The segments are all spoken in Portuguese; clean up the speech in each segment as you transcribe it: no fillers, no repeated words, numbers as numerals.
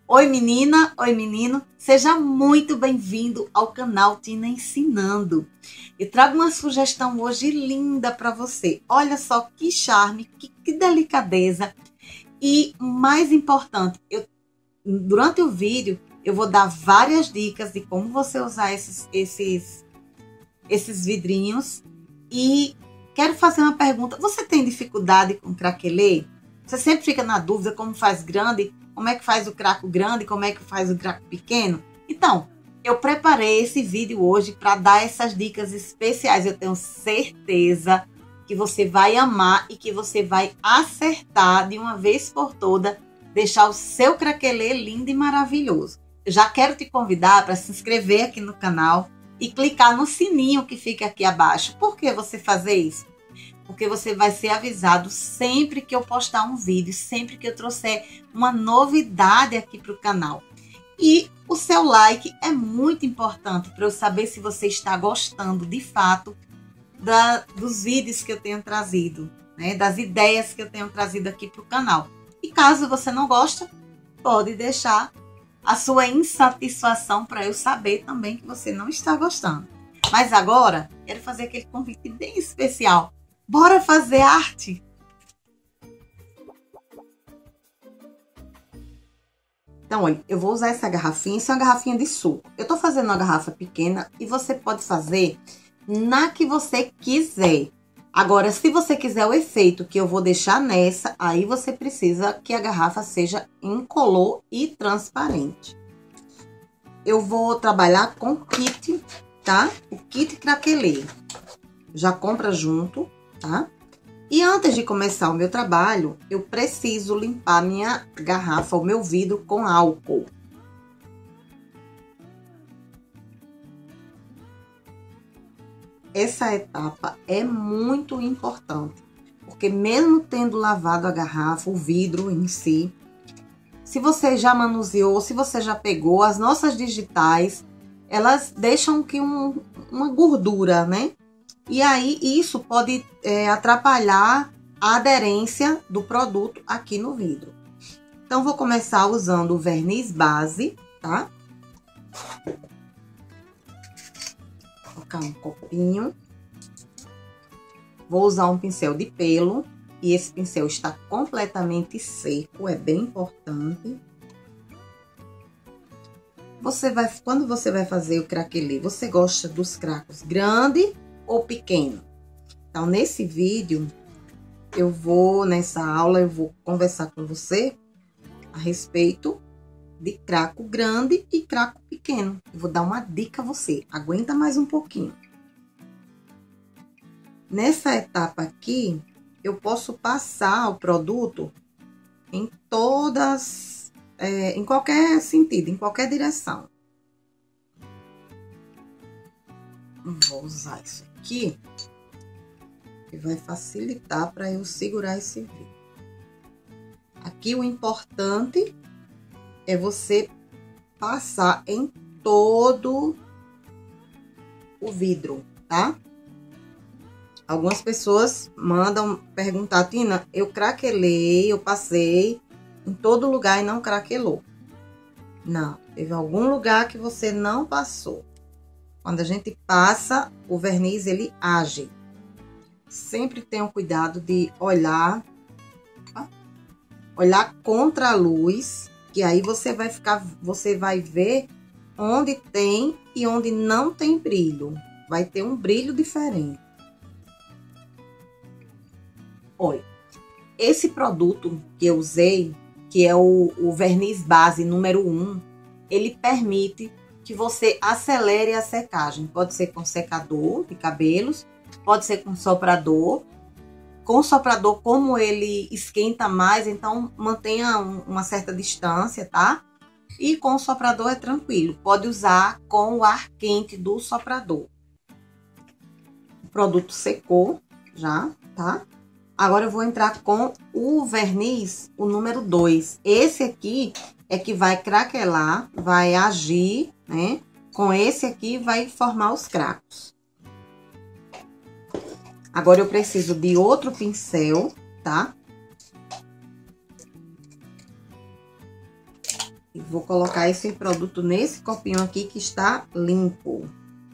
Oi menina, oi menino, seja muito bem-vindo ao canal Tina Ensinando. Eu trago uma sugestão hoje linda para você. Olha só que charme, que delicadeza e mais importante, durante o vídeo eu vou dar várias dicas de como você usar esses vidrinhos e quero fazer uma pergunta. Você tem dificuldade com craquelê? Você sempre fica na dúvida como faz grande, como é que faz o craco grande, como é que faz o craco pequeno? Então, eu preparei esse vídeo hoje para dar essas dicas especiais. Eu tenho certeza que você vai amar e que você vai acertar de uma vez por toda, deixar o seu craquelê lindo e maravilhoso. Eu já quero te convidar para se inscrever aqui no canal e clicar no sininho que fica aqui abaixo. Por que você fazer isso? Porque você vai ser avisado sempre que eu postar um vídeo, sempre que eu trouxer uma novidade aqui para o canal. E o seu like é muito importante para eu saber se você está gostando de fato dos vídeos que eu tenho trazido, né? Das ideias que eu tenho trazido aqui para o canal. E caso você não goste, pode deixar a sua insatisfação para eu saber também que você não está gostando. Mas agora, quero fazer aquele convite bem especial. Bora fazer arte? Então, olha, eu vou usar essa garrafinha. Isso é uma garrafinha de suco. Eu tô fazendo uma garrafa pequena e você pode fazer na que você quiser. Agora, se você quiser o efeito que eu vou deixar nessa, aí você precisa que a garrafa seja incolor e transparente. Eu vou trabalhar com kit, tá? O kit craquelê. Já compra junto, tá? E antes de começar o meu trabalho, eu preciso limpar minha garrafa, o meu vidro com álcool. Essa etapa é muito importante, porque mesmo tendo lavado a garrafa, o vidro em si, se você já manuseou, se você já pegou, as nossas digitais, elas deixam que uma gordura, né? E aí isso pode atrapalhar a aderência do produto aqui no vidro. Então, vou começar usando o verniz base, tá? Vou colocar um copinho. Vou usar um pincel de pelo. E esse pincel está completamente seco, é bem importante. Quando você vai fazer o craquelê, você gosta dos cracos grande ou pequeno? Então, nesse vídeo, nessa aula, eu vou conversar com você a respeito de craco grande e craco pequeno. Eu vou dar uma dica a você, aguenta mais um pouquinho. Nessa etapa aqui, eu posso passar o produto em em qualquer sentido, em qualquer direção. Vou usar isso aqui, que vai facilitar para eu segurar esse vidro. Aqui o importante é você passar em todo o vidro, tá? Algumas pessoas mandam perguntar, Tina, eu craquelei, eu passei em todo lugar e não craquelou. Não, teve algum lugar que você não passou. Quando a gente passa, o verniz, ele age. Sempre tenham cuidado de olhar contra a luz, que aí você vai ver onde tem e onde não tem brilho. Vai ter um brilho diferente. Olha, esse produto que eu usei, que é o verniz base número 1, ele permite que você acelere a secagem. Pode ser com secador de cabelos, pode ser com soprador. Com o soprador, como ele esquenta mais, então mantenha uma certa distância, tá? E com o soprador é tranquilo. Pode usar com o ar quente do soprador. O produto secou já, tá? Agora eu vou entrar com o verniz, o número 2. Esse aqui é que vai craquelar, vai agir, né? Com esse aqui vai formar os cracos. Agora eu preciso de outro pincel, tá? E vou colocar esse produto nesse copinho aqui que está limpo.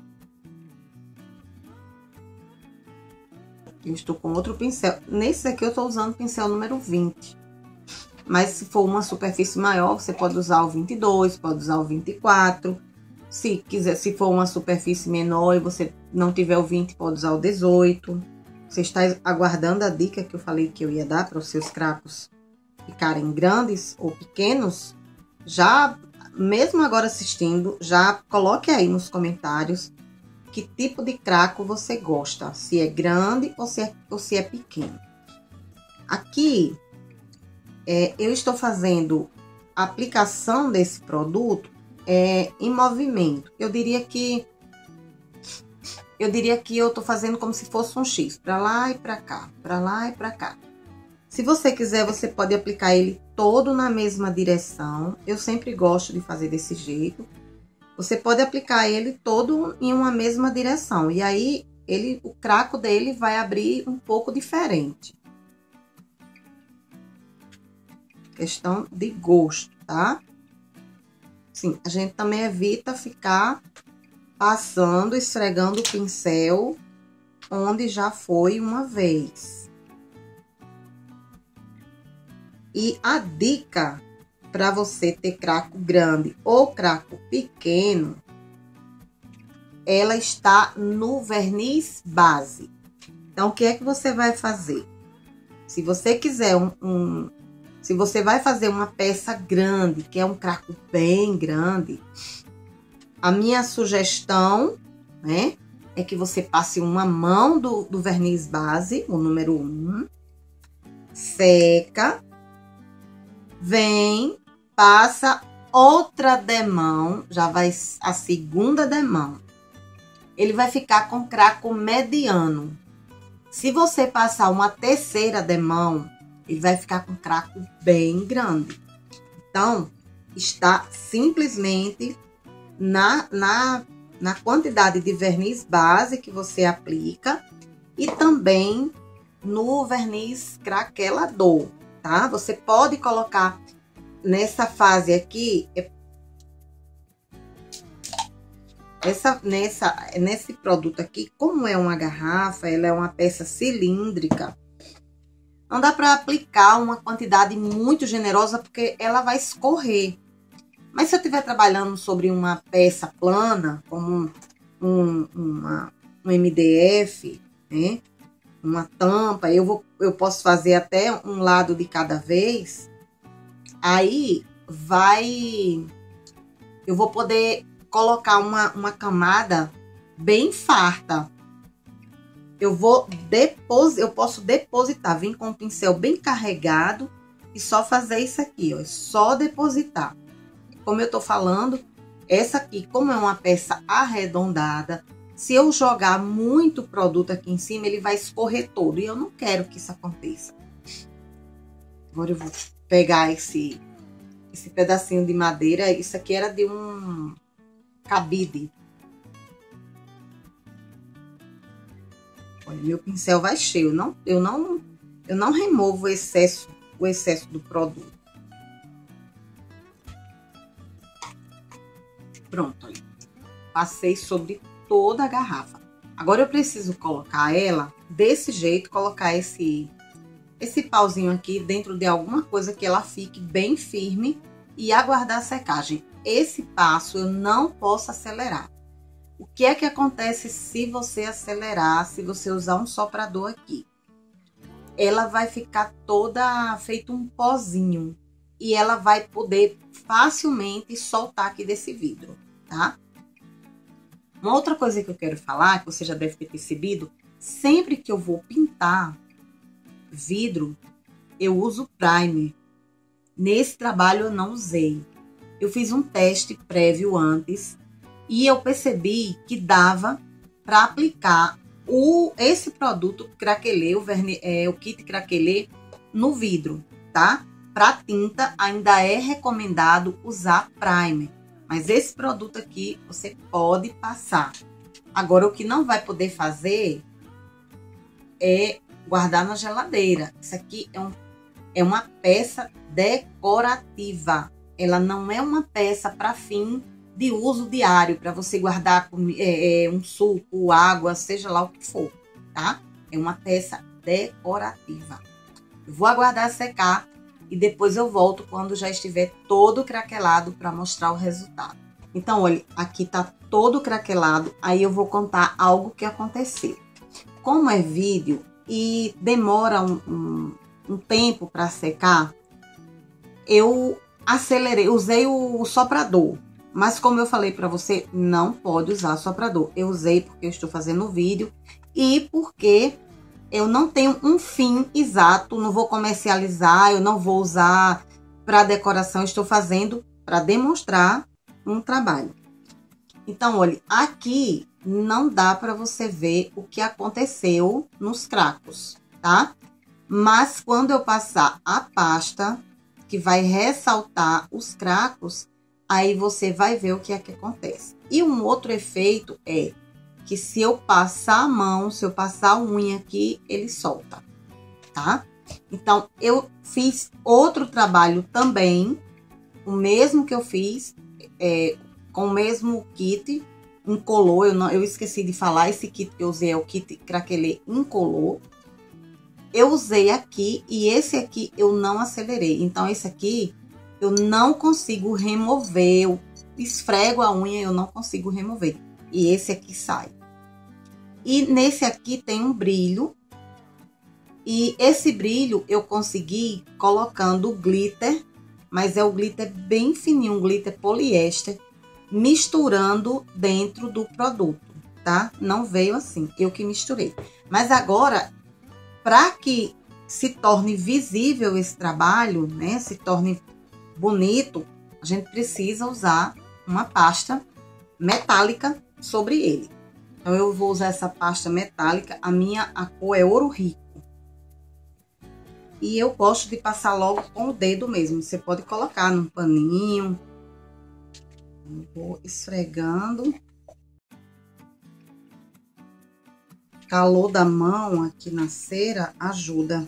Eu estou com outro pincel. Nesse aqui eu estou usando o pincel número 20. Mas se for uma superfície maior, você pode usar o 22, pode usar o 24. Se quiser, se for uma superfície menor e você não tiver o 20, pode usar o 18. Você está aguardando a dica que eu falei que eu ia dar para os seus cracos ficarem grandes ou pequenos? Já, mesmo agora assistindo, já coloque aí nos comentários que tipo de craco você gosta. Se é grande ou se é pequeno. Aqui, eu estou fazendo a aplicação desse produto em movimento. Eu diria que eu tô fazendo como se fosse um X, para lá e para cá, para lá e para cá. Se você quiser, você pode aplicar ele todo na mesma direção. Eu sempre gosto de fazer desse jeito. Você pode aplicar ele todo em uma mesma direção. E aí, o craco dele vai abrir um pouco diferente. Questão de gosto, tá? Sim, a gente também evita ficar passando, esfregando o pincel onde já foi uma vez. E a dica para você ter craco grande ou craco pequeno, ela está no verniz base. Então, o que é que você vai fazer? Se você quiser se você vai fazer uma peça grande, que é um craco bem grande, a minha sugestão, né, é que você passe uma mão do verniz base, o número 1, seca, vem, passa outra demão, já vai a segunda demão. Ele vai ficar com craco mediano. Se você passar uma terceira demão, ele vai ficar com craco bem grande. Então, está simplesmente na quantidade de verniz base que você aplica e também no verniz craquelador, tá? Você pode colocar nessa fase aqui, nesse produto aqui, como é uma garrafa, ela é uma peça cilíndrica, não dá para aplicar uma quantidade muito generosa porque ela vai escorrer. Mas se eu estiver trabalhando sobre uma peça plana, como um MDF, né? Uma tampa, eu posso fazer até um lado de cada vez. Aí eu vou poder colocar uma camada bem farta. Eu posso depositar, vir com o pincel bem carregado e só fazer isso aqui, ó, é só depositar. Como eu tô falando, essa aqui, como é uma peça arredondada, se eu jogar muito produto aqui em cima, ele vai escorrer todo. E eu não quero que isso aconteça. Agora eu vou pegar esse pedacinho de madeira. Isso aqui era de um cabide. Olha, meu pincel vai cheio. Eu não removo o excesso do produto. Pronto, olha. Passei sobre toda a garrafa. Agora eu preciso colocar ela desse jeito, colocar esse pauzinho aqui dentro de alguma coisa que ela fique bem firme e aguardar a secagem. Esse passo eu não posso acelerar. O que é que acontece se você acelerar, se você usar um soprador aqui? Ela vai ficar toda feito um pozinho e ela vai poder facilmente soltar aqui desse vidro, tá? Uma outra coisa que eu quero falar, que você já deve ter percebido, sempre que eu vou pintar vidro, eu uso primer. Nesse trabalho eu não usei. Eu fiz um teste prévio antes e eu percebi que dava para aplicar esse produto craquelê, o kit craquelê, no vidro, tá? Para tinta ainda é recomendado usar primer. Mas esse produto aqui, você pode passar. Agora, o que não vai poder fazer é guardar na geladeira. Isso aqui é uma peça decorativa. ela não é uma peça para fim de uso diário, para você guardar um suco, água, seja lá o que for, tá? É uma peça decorativa. Eu vou aguardar secar e depois eu volto quando já estiver todo craquelado para mostrar o resultado. Então, olha, aqui tá todo craquelado, aí eu vou contar algo que aconteceu. Como é vídeo e demora um tempo para secar, eu acelerei, usei o soprador. Mas como eu falei para você, não pode usar soprador. Eu usei porque eu estou fazendo o vídeo e porque eu não tenho um fim exato, não vou comercializar, eu não vou usar para decoração, estou fazendo para demonstrar um trabalho. Então, olha, aqui não dá para você ver o que aconteceu nos cracos, tá? Mas quando eu passar a pasta, que vai ressaltar os cracos, aí você vai ver o que é que acontece. E um outro efeito é que se eu passar a mão, se eu passar a unha aqui, ele solta, tá? Então, eu fiz outro trabalho também, o mesmo que eu fiz, com o mesmo kit, incolor. Eu esqueci de falar, esse kit que eu usei é o kit craquelê incolor. Eu usei aqui e esse aqui eu não acelerei. Então, esse aqui eu não consigo remover. Eu esfrego a unha e eu não consigo remover. E esse aqui sai. E nesse aqui tem um brilho. E esse brilho eu consegui colocando glitter. Mas é o glitter bem fininho, um glitter poliéster. Misturando dentro do produto, tá? Não veio assim, eu que misturei. Mas agora, para que se torne visível esse trabalho, né? Se torne bonito, a gente precisa usar uma pasta metálica sobre ele. Então, eu vou usar essa pasta metálica. A cor é ouro rico. E eu gosto de passar logo com o dedo mesmo. Você pode colocar num paninho. Eu vou esfregando. O calor da mão aqui na cera ajuda.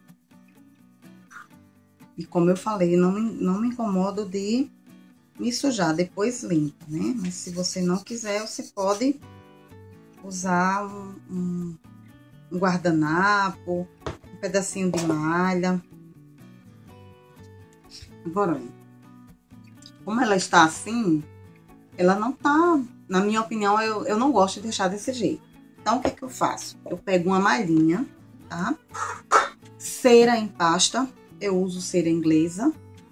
E como eu falei, não me incomodo de me sujar, depois limpa, né? Mas se você não quiser, você pode usar um guardanapo, um pedacinho de malha. Agora, olha, como ela está assim, ela não tá, na minha opinião, eu não gosto de deixar desse jeito. Então, o que é que eu faço? Eu pego uma malhinha, tá? Cera em pasta, eu uso cera inglesa.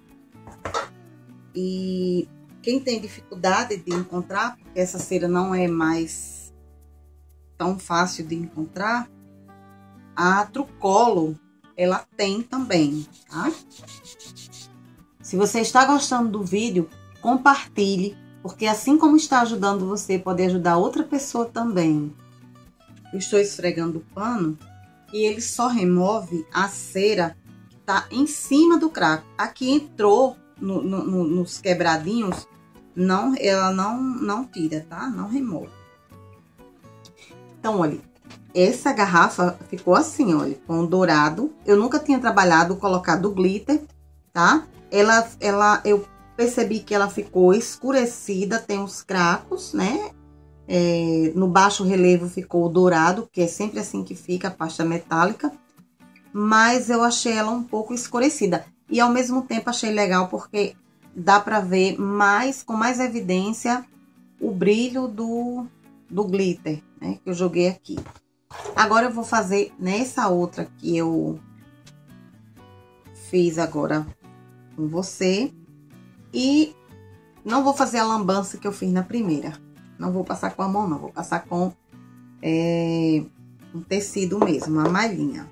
E quem tem dificuldade de encontrar, porque essa cera não é mais tão fácil de encontrar, a Trucolo, ela tem também, tá? Se você está gostando do vídeo, compartilhe, porque assim como está ajudando você, pode ajudar outra pessoa também. Eu estou esfregando o pano e ele só remove a cera que está em cima do craco. Aqui entrou nos quebradinhos, ela não tira, tá? Não remove. Então, olha, essa garrafa ficou assim, olha, com dourado. Eu nunca tinha trabalhado, colocado glitter, tá? Eu percebi que ela ficou escurecida, tem os cracos, né? No baixo relevo ficou dourado, que é sempre assim que fica a pasta metálica. Mas eu achei ela um pouco escurecida. E ao mesmo tempo achei legal porque dá pra ver com mais evidência o brilho do glitter, né? Que eu joguei aqui. Agora eu vou fazer nessa outra que eu fiz agora com você. E não vou fazer a lambança que eu fiz na primeira. Não vou passar com a mão, não. Vou passar com um tecido mesmo, uma malhinha.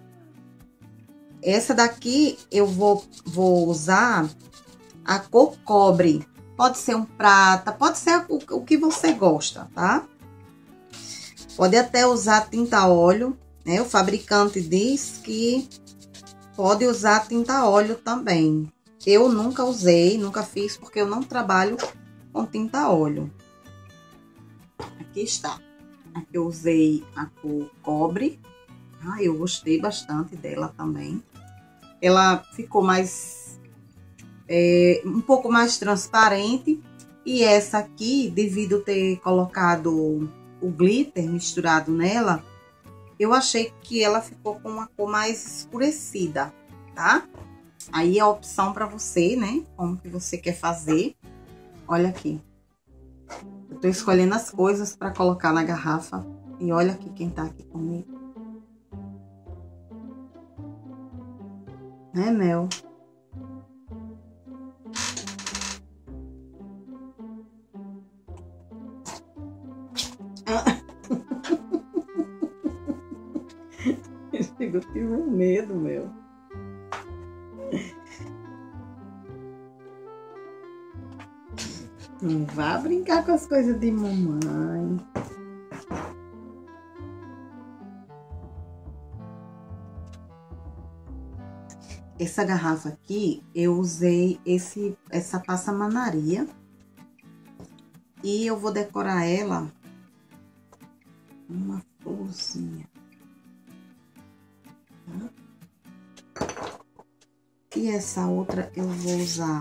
Essa daqui eu vou usar a cor cobre. Pode ser um prata, pode ser o que você gosta, tá? Pode até usar tinta óleo, né? O fabricante diz que pode usar tinta óleo também. Eu nunca usei, nunca fiz, porque eu não trabalho com tinta óleo. Aqui está. Aqui eu usei a cor cobre. Eu gostei bastante dela também. Ela ficou mais um pouco mais transparente. E essa aqui, devido ter colocado o glitter misturado nela, eu achei que ela ficou com uma cor mais escurecida, tá? Aí é a opção para você, né? Como que você quer fazer. Olha aqui. Eu tô escolhendo as coisas para colocar na garrafa. E olha aqui quem tá aqui comigo. É, Mel? Eu tive medo, meu. Não vá brincar com as coisas de mamãe. Essa garrafa aqui, eu usei essa passamanaria. E eu vou decorar ela uma florzinha. E essa outra eu vou usar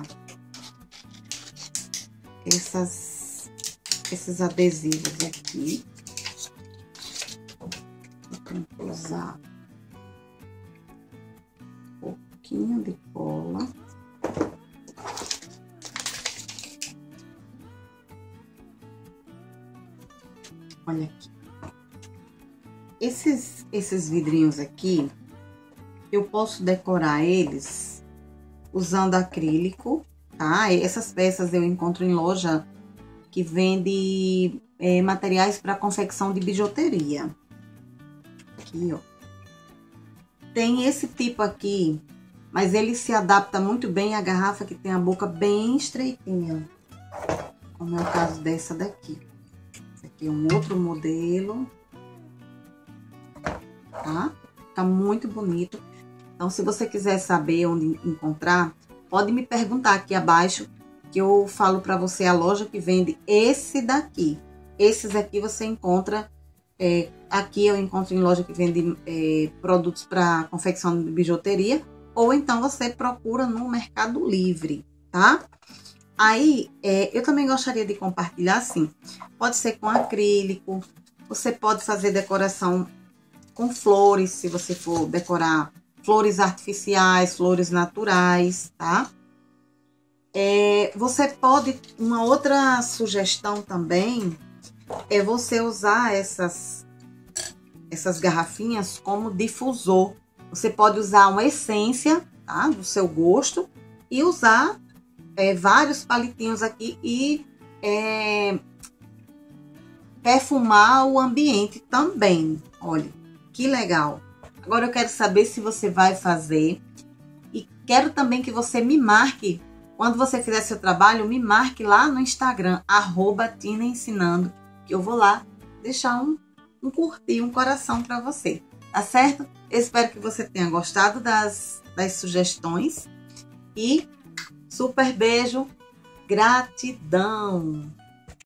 esses adesivos aqui. Eu tenho que usar um pouquinho de cola. Olha aqui. Esses vidrinhos aqui, eu posso decorar eles usando acrílico, tá? Essas peças eu encontro em loja que vende materiais para confecção de bijuteria. Aqui, ó. Tem esse tipo aqui, mas ele se adapta muito bem à garrafa que tem a boca bem estreitinha, como é o caso dessa daqui. Esse aqui é um outro modelo, tá? Tá muito bonito. Então, se você quiser saber onde encontrar, pode me perguntar aqui abaixo, que eu falo para você a loja que vende esse daqui. Esses aqui você encontra, aqui eu encontro em loja que vende produtos para confecção de bijuteria, ou então você procura no Mercado Livre, tá? Aí, eu também gostaria de compartilhar assim, pode ser com acrílico, você pode fazer decoração com flores, se você for decorar flores artificiais, flores naturais, tá? Você pode, uma outra sugestão também, é você usar essas garrafinhas como difusor. Você pode usar uma essência, tá? Do seu gosto, e usar vários palitinhos aqui e perfumar o ambiente também. Olha, que legal! Agora eu quero saber se você vai fazer e quero também que você me marque, quando você fizer seu trabalho, me marque lá no Instagram, @TinaEnsinando, que eu vou lá deixar um curtir, um coração para você, tá certo? Eu espero que você tenha gostado das sugestões e super beijo, gratidão!